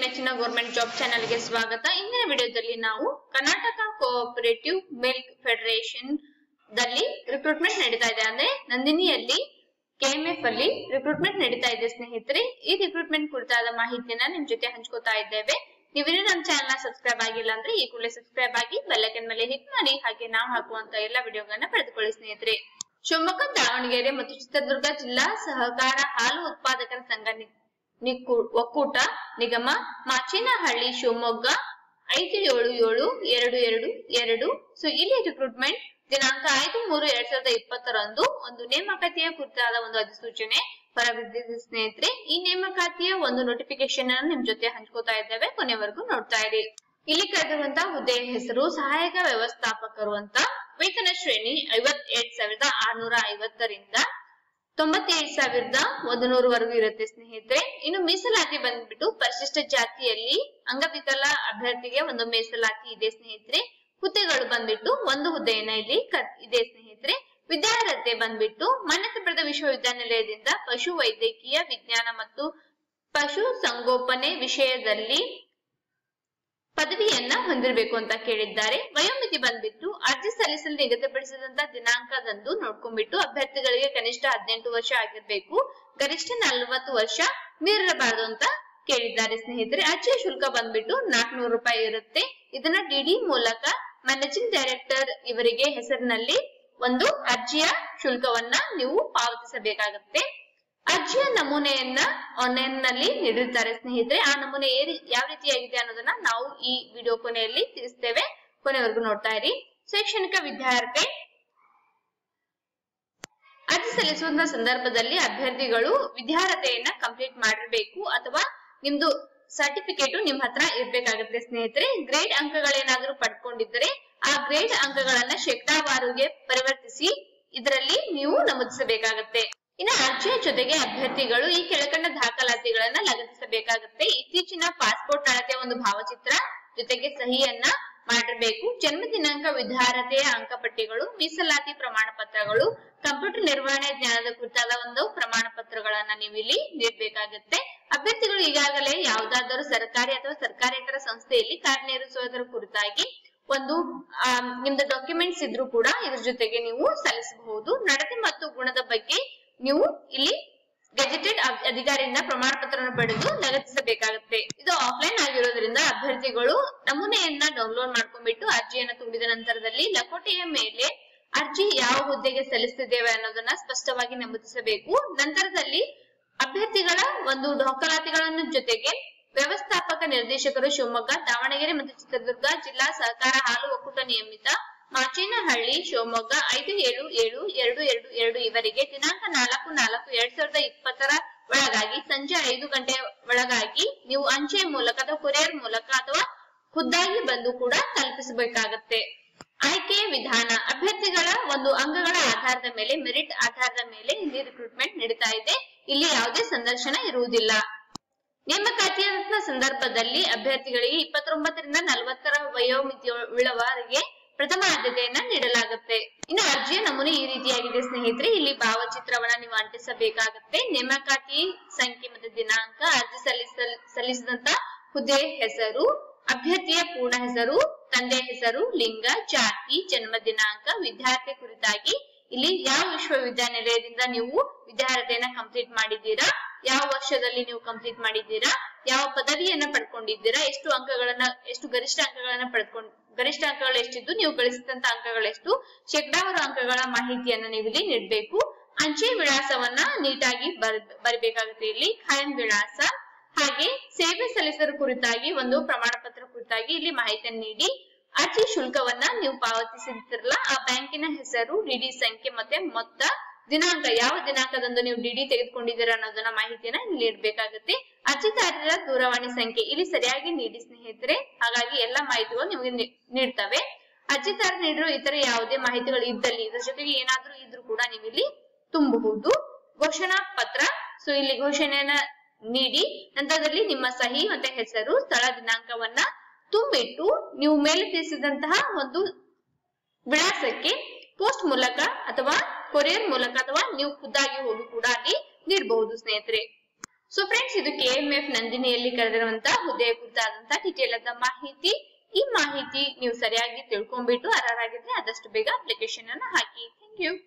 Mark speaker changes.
Speaker 1: ನೆಚ್ಚಿನ government job channel ಗೆ ಸ್ವಾಗತ. ಇಂದಿನ ವಿಡಿಯೋದಲ್ಲಿ ನಾವು ಕರ್ನಾಟಕ ಕೋಆಪರೇಟಿವ್ ಮಿಲ್ಕ್ ಫೆಡರೇಷನ್ ದಲ್ಲಿ ರಿಕ್ರೂಟ್ಮೆಂಟ್ ನಡೀತಾ ಇದೆ. ಅಂದ್ರೆ ನಂದಿನಿಯಲ್ಲಿ KMF ಅಲ್ಲಿ ರಿಕ್ರೂಟ್ಮೆಂಟ್ ನಡೀತಾ ಇದೆ ಸ್ನೇಹಿತರೆ. ಈ ರಿಕ್ರೂಟ್ಮೆಂಟ್ ಕುರಿತಾದ ಮಾಹಿತಿಯನ್ನ ನಿಮ್ ಜೊತೆ ಹಂಚ್ಕೋತಾ ಇದ್ದೇವೆ. ನೀವಿನ್ನೂ ನಮ್ಮ ಚಾನೆಲ್ ನ ಸಬ್ಸ್ಕ್ರೈಬ್ ಆಗಿಲ್ಲ ಅಂದ್ರೆ ಈ ಕೂಡಲೇ ಸಬ್ಸ್ಕ್ರೈಬ್ ಆಗಿ ಬೆಲ್ ಐಕಾನ್ ಮೇಲೆ ಹಿಟ್ ಮಾಡಿ, ಹಾಗೆ ನಾವು ಹಾಕುವಂತ ಎಲ್ಲಾ ವಿಡಿಯೋಗಳನ್ನ ಪಡೆದುಕೊಳ್ಳಿ ಸ್ನೇಹಿತರೆ. ಶಿವಮೊಗ್ಗ, ದಾವಣಗೆರೆ ಮತ್ತು ಚಿತ್ರದುರ್ಗ ಜಿಲ್ಲಾ ಸಹಕಾರ ಹಾಲು ಉತ್ಪಾದಕರ ಸಂಘ ಒಕ್ಕೂಟ ನಿಗಮ ಮಾಚೇನಹಳ್ಳಿ ಶಿವಮೊಗ್ಗ 577222. ಸೊ ಇಲ್ಲಿ ರಿಕ್ರೂಟ್ಮೆಂಟ್ ದಿನಾಂಕ 5/3/2020 ಒಂದು ನೇಮಕಾತಿಯ ಕುರಿತಾದ ಒಂದು ಅಧಿಸೂಚನೆ ಹೊರಬಿದ್ದಿದೆ ಸ್ನೇಹಿತರೆ. ಈ ನೇಮಕಾತಿಯ ಒಂದು ನೋಟಿಫಿಕೇಶನ್ ಅನ್ನು ನಿಮ್ ಜೊತೆ ಹಂಚ್ಕೋತಾ ಇದ್ದೇವೆ, ಕೊನೆವರೆಗೂ ನೋಡ್ತಾ ಇರಿ. ಇಲ್ಲಿ ಕರೆದಿರುವಂತಹ ಹುದ್ದೆಯ ಹೆಸರು ಸಹಾಯಕ ವ್ಯವಸ್ಥಾಪಕರು ಅಂತ. ವೇತನ ಶ್ರೇಣಿ 58,650 ರಿಂದ 97,100 ವರೆಗೂ ಇರುತ್ತೆ ಸ್ನೇಹಿತರೆ. ಇನ್ನು ಮೀಸಲಾತಿ ಬಂದ್ಬಿಟ್ಟು ಪರಿಶಿಷ್ಟ ಜಾತಿಯಲ್ಲಿ ಅಂಗವಿಕಲ ಅಭ್ಯರ್ಥಿಗೆ ಒಂದು ಮೀಸಲಾತಿ ಇದೆ ಸ್ನೇಹಿತರೆ. ಹುದ್ದೆಗಳು ಬಂದ್ಬಿಟ್ಟು ಒಂದು ಹುದ್ದೆಯನ್ನ ಇಲ್ಲಿ ಇದೆ ಸ್ನೇಹಿತರೆ. ವಿದ್ಯಾರ್ಹತೆ ಬಂದ್ಬಿಟ್ಟು ಮಾನ್ಯತೆ ಪಡೆದ ವಿಶ್ವವಿದ್ಯಾನಿಲಯದಿಂದ ಪಶು ವೈದ್ಯಕೀಯ ವಿಜ್ಞಾನ ಮತ್ತು ಪಶು ಸಂಗೋಪನೆ ವಿಷಯದಲ್ಲಿ ಪದವಿಯನ್ನ ಹೊಂದಿರಬೇಕು ಅಂತ ಕೇಳಿದ್ದಾರೆ. ವಯೋಮಿತಿ ಬಂದ್ಬಿಟ್ಟು ಅರ್ಜಿ ಸಲ್ಲಿಸಲು ನಿಗದಿಪಡಿಸಿದಂತ ದಿನಾಂಕದಂದು ನೋಡ್ಕೊಂಡ್ಬಿಟ್ಟು ಅಭ್ಯರ್ಥಿಗಳಿಗೆ ಕನಿಷ್ಠ 18 ವರ್ಷ ಆಗಿರ್ಬೇಕು, ಗರಿಷ್ಠ 40 ವರ್ಷ ಮೀರಬಾರದು ಅಂತ ಕೇಳಿದ್ದಾರೆ ಸ್ನೇಹಿತರೆ. ಅರ್ಜಿಯ ಶುಲ್ಕ ಬಂದ್ಬಿಟ್ಟು 400 ರೂಪಾಯಿ ಇರುತ್ತೆ. ಇದನ್ನ DD ಮೂಲಕ ಮ್ಯಾನೇಜಿಂಗ್ ಡೈರೆಕ್ಟರ್ ಇವರಿಗೆ ಹೆಸರಿನಲ್ಲಿ ಒಂದು ಅರ್ಜಿಯ ಶುಲ್ಕವನ್ನ ನೀವು ಪಾವತಿಸಬೇಕಾಗುತ್ತೆ. ಅರ್ಜಿಯ ನಮೂನೆಯನ್ನ ಆನ್ಲೈನ್ ನಲ್ಲಿ ನೀಡಿರ್ತಾರೆ ಸ್ನೇಹಿತರೆ. ಆ ನಮೂನೆ ಯಾವ ರೀತಿಯಾಗಿದೆ ಅನ್ನೋದನ್ನ ನಾವು ಈ ವಿಡಿಯೋ ಕೊನೆಯಲ್ಲಿ ತಿಳಿಸ್ತೇವೆ, ಕೊನೆವರೆಗೂ ನೋಡ್ತಾ ಇರಿ. ಶೈಕ್ಷಣಿಕ ವಿದ್ಯಾರ್ಹತೆ ಅರ್ಜಿ ಸಲ್ಲಿಸುವ ಸಂದರ್ಭದಲ್ಲಿ ಅಭ್ಯರ್ಥಿಗಳು ವಿದ್ಯಾರ್ಹತೆಯನ್ನ ಕಂಪ್ಲೀಟ್ ಮಾಡಿರ್ಬೇಕು ಅಥವಾ ನಿಮ್ದು ಸರ್ಟಿಫಿಕೇಟ್ ನಿಮ್ ಹತ್ರ ಇರ್ಬೇಕಾಗುತ್ತೆ ಸ್ನೇಹಿತರೆ. ಗ್ರೇಡ್ ಅಂಕಗಳೇನಾದ್ರೂ ಪಡ್ಕೊಂಡಿದ್ದರೆ ಆ ಗ್ರೇಡ್ ಅಂಕಗಳನ್ನ ಶೇಕಡಾವಾರುಗೆ ಪರಿವರ್ತಿಸಿ ಇದರಲ್ಲಿ ನೀವು ನಮೂದಿಸಬೇಕಾಗುತ್ತೆ. ಇನ್ನು ಅರ್ಜಿಯ ಜೊತೆಗೆ ಅಭ್ಯರ್ಥಿಗಳು ಈ ಕೆಳಕಂಡ ದಾಖಲಾತಿಗಳನ್ನ ಲಗತ್ತಿಸಬೇಕಾಗುತ್ತೆ. ಇತ್ತೀಚಿನ ಪಾಸ್ಪೋರ್ಟ್ ಅಳತೆಯ ಒಂದು ಭಾವಚಿತ್ರ ಜೊತೆಗೆ ಸಹಿಯನ್ನ ಮಾಡಿರ್ಬೇಕು. ಜನ್ಮ ದಿನಾಂಕ, ವಿದ್ಯಾರ್ಹತೆಯ ಅಂಕಪಟ್ಟಿಗಳು, ಮೀಸಲಾತಿ ಪ್ರಮಾಣ ಪತ್ರಗಳು, ಕಂಪ್ಯೂಟರ್ ನಿರ್ವಹಣೆ ಜ್ಞಾನದ ಕುರಿತಾದ ಒಂದು ಪ್ರಮಾಣ ಪತ್ರಗಳನ್ನ ನೀವು ಇಲ್ಲಿ ನೀಡಬೇಕಾಗುತ್ತೆ. ಅಭ್ಯರ್ಥಿಗಳು ಈಗಾಗಲೇ ಯಾವುದಾದರೂ ಸರ್ಕಾರಿ ಅಥವಾ ಸರ್ಕಾರೇತರ ಸಂಸ್ಥೆಯಲ್ಲಿ ಕಾರ್ಯನಿರ್ವಹಿಸುವುದರ ಕುರಿತಾಗಿ ಒಂದು ನಿಮ್ದು ಡಾಕ್ಯುಮೆಂಟ್ಸ್ ಇದ್ರೂ ಕೂಡ ಇದ್ರ ಜೊತೆಗೆ ನೀವು ಸಲ್ಲಿಸಬಹುದು. ನಡತೆ ಮತ್ತು ಗುಣದ ಬಗ್ಗೆ ನೀವು ಇಲ್ಲಿ ಗೆಜೆಟೆಡ್ ಅಧಿಕಾರಿಯಿಂದ ಪ್ರಮಾಣ ಪತ್ರವನ್ನು ಪಡೆದು ಲಗತ್ತಿಸಬೇಕಾಗುತ್ತೆ. ಇದು ಆಫ್ಲೈನ್ ಆಗಿರೋದ್ರಿಂದ ಅಭ್ಯರ್ಥಿಗಳು ನಮೂನೆಯನ್ನ ಡೌನ್ಲೋಡ್ ಮಾಡ್ಕೊಂಡ್ಬಿಟ್ಟು ಅರ್ಜಿಯನ್ನ ತುಂಬಿದ ನಂತರದಲ್ಲಿ ಲಕೋಟೆಯ ಮೇಲೆ ಅರ್ಜಿ ಯಾವ ಹುದ್ದೆಗೆ ಸಲ್ಲಿಸುತ್ತಿದ್ದೇವೆ ಅನ್ನೋದನ್ನ ಸ್ಪಷ್ಟವಾಗಿ ನಮೂದಿಸಬೇಕು. ನಂತರದಲ್ಲಿ ಅಭ್ಯರ್ಥಿಗಳ ಒಂದು ದಾಖಲಾತಿಗಳನ್ನು ಜೊತೆಗೆ ವ್ಯವಸ್ಥಾಪಕ ನಿರ್ದೇಶಕರು ಶಿವಮೊಗ್ಗ, ದಾವಣಗೆರೆ ಮತ್ತು ಚಿತ್ರದುರ್ಗ ಜಿಲ್ಲಾ ಸಹಕಾರ ಹಾಲು ಒಕ್ಕೂಟ ನಿಯಮಿತ ಮಾಚೇನಹಳ್ಳಿ ಶಿವಮೊಗ್ಗ 577222 ಇವರಿಗೆ ದಿನಾಂಕ 4/4/2020 ಒಳಗಾಗಿ ಸಂಜೆ 5 ಗಂಟೆಯ ಒಳಗಾಗಿ ನೀವು ಅಂಚೆ ಮೂಲಕ ಅಥವಾ ಕೊರಿಯರ್ ಮೂಲಕ ಅಥವಾ ಖುದ್ದಾಗಿ ಬಂದು ಕೂಡ ತಲುಪಿಸಬೇಕಾಗತ್ತೆ. ಆಯ್ಕೆಯ ವಿಧಾನ ಅಭ್ಯರ್ಥಿಗಳ ಒಂದು ಅಂಗಗಳ ಆಧಾರದ ಮೇಲೆ, ಮೆರಿಟ್ ಆಧಾರದ ಮೇಲೆ ಇಲ್ಲಿ ರಿಕ್ರೂಟ್ಮೆಂಟ್ ನಡೀತಾ ಇದೆ. ಇಲ್ಲಿ ಯಾವುದೇ ಸಂದರ್ಶನ ಇರುವುದಿಲ್ಲ. ನೇಮಕಾತಿಯ ಸಂದರ್ಭದಲ್ಲಿ ಅಭ್ಯರ್ಥಿಗಳಿಗೆ 29 ರಿಂದ 40 ವಯೋಮಿತಿಯುಳ್ಳವರಿಗೆ ಪ್ರಥಮ ಆದ್ಯತೆಯನ್ನ ನೀಡಲಾಗುತ್ತೆ. ಇನ್ನು ಅರ್ಜಿಯ ನಮೂನೆ ಈ ರೀತಿಯಾಗಿದೆ ಸ್ನೇಹಿತರೆ. ಇಲ್ಲಿ ಭಾವಚಿತ್ರವನ್ನ ನೀವು ಅಂಟಿಸಬೇಕಾಗುತ್ತೆ. ನೇಮಕಾತಿ ಸಂಖ್ಯೆ ಮತ್ತು ದಿನಾಂಕ, ಅರ್ಜಿ ಸಲ್ಲಿಸಿದಂತ ಹುದ್ದೆಯ ಹೆಸರು, ಅಭ್ಯರ್ಥಿಯ ಪೂರ್ಣ ಹೆಸರು, ತಂದೆ ಹೆಸರು, ಲಿಂಗ, ಜಾತಿ, ಜನ್ಮ ದಿನಾಂಕ, ವಿದ್ಯಾರ್ಥಿ ಕುರಿತಾಗಿ ಇಲ್ಲಿ ಯಾವ ವಿಶ್ವವಿದ್ಯಾನಿಲಯದಿಂದ ನೀವು ವಿದ್ಯಾರ್ಹತೆಯನ್ನ ಕಂಪ್ಲೀಟ್ ಮಾಡಿದ್ದೀರಾ, ಯಾವ ವರ್ಷದಲ್ಲಿ ನೀವು ಕಂಪ್ಲೀಟ್ ಮಾಡಿದ್ದೀರಾ, ಯಾವ ಪದವಿಯನ್ನ ಪಡ್ಕೊಂಡಿದ್ದೀರಾ, ಎಷ್ಟು ಗರಿಷ್ಠ ಅಂಕಗಳನ್ನ ಗರಿಷ್ಠ ಅಂಕಗಳು ಎಷ್ಟಿದ್ದು, ನೀವು ಗಳಿಸಿದಂತ ಅಂಕಗಳೆಷ್ಟು, ಶೇಕಡಾವಾರು ಅಂಕಗಳ ಮಾಹಿತಿಯನ್ನ ನೀವು ಇಲ್ಲಿ ನೀಡಬೇಕು. ಅಂಚೆ ವಿಳಾಸವನ್ನ ನೀಟಾಗಿ ಬರಬೇಕಾಗುತ್ತೆ. ಇಲ್ಲಿ ಖಾಯಂ ವಿಳಾಸ, ಹಾಗೆ ಸೇವೆ ಸಲ್ಲಿಸರ ಕುರಿತಾಗಿ ಒಂದು ಪ್ರಮಾಣ ಪತ್ರ ಕುರಿತಾಗಿ ಇಲ್ಲಿ ಮಾಹಿತಿಯನ್ನು ನೀಡಿ. ಅರ್ಜಿ ಶುಲ್ಕವನ್ನ ನೀವು ಪಾವತಿಸಿರ್ತಿರಲ್ಲ ಆ ಬ್ಯಾಂಕಿನ ಹೆಸರು, DD ಸಂಖ್ಯೆ ಮತ್ತೆ ಮೊತ್ತ, ದಿನಾಂಕ, ಯಾವ ದಿನಾಂಕದಂದು ನೀವು DD ತೆಗೆದುಕೊಂಡಿದ್ದೀರಾ ಅನ್ನೋದನ್ನ ಮಾಹಿತಿಯನ್ನ ಇಲ್ಲಿ ನೀಡಬೇಕಾಗುತ್ತೆ. ಅರ್ಜಿದಾರರ ದೂರವಾಣಿ ಸಂಖ್ಯೆ ಇಲ್ಲಿ ಸರಿಯಾಗಿ ನೀಡಿ ಸ್ನೇಹಿತರೆ, ಹಾಗಾಗಿ ಎಲ್ಲಾ ಮಾಹಿತಿಗಳು ನಿಮಗೆ ನೀಡ್ತವೆ. ಅರ್ಜಿದಾರ ನೀಡಿರೋ ಇತರ ಯಾವುದೇ ಮಾಹಿತಿಗಳು ಇದ್ದಲ್ಲಿ ಇದ್ರ ಜೊತೆಗೆ ಏನಾದ್ರೂ ಇದ್ರೂ ಕೂಡ ನೀವು ಇಲ್ಲಿ ತುಂಬಬಹುದು. ಘೋಷಣಾ ಪತ್ರ, ಸೊ ಇಲ್ಲಿ ಘೋಷಣೆಯನ್ನ ನೀಡಿ ನಂತರದಲ್ಲಿ ನಿಮ್ಮ ಸಹಿ ಮತ್ತೆ ಹೆಸರು, ಸ್ಥಳ, ದಿನಾಂಕವನ್ನ ತುಂಬಿಟ್ಟು ನೀವು ಮೇಲೆ ತಿಳಿಸಿದಂತಹ ಒಂದು ವಿಳಾಸಕ್ಕೆ ಪೋಸ್ಟ್ ಮೂಲಕ ಅಥವಾ ಕೊರಿಯರ್ ಮೂಲಕ ಅಥವಾ ನೀವು ಖುದ್ದಾಗಿ ಹೋಗಿ ಕೂಡ ಅಲ್ಲಿ ನೀಡಬಹುದು ಸ್ನೇಹಿತರೆ. ಸೊ ಫ್ರೆಂಡ್ಸ್, ಇದು KMF ನಂದಿನಿಯಲ್ಲಿ ಕರೆದಿರುವಂತಹ ಹುದ್ದೆಯ ಕುರಿತಾದಂತಹ ಡೀಟೇಲ್ ಆದ ಮಾಹಿತಿ. ಈ ಮಾಹಿತಿ ನೀವು ಸರಿಯಾಗಿ ತಿಳ್ಕೊಂಡ್ಬಿಟ್ಟು ಅರ್ಹರಾಗಿದ್ರೆ ಆದಷ್ಟು ಬೇಗ ಅಪ್ಲಿಕೇಶನ್ ಅನ್ನ ಹಾಕಿ. Thank you.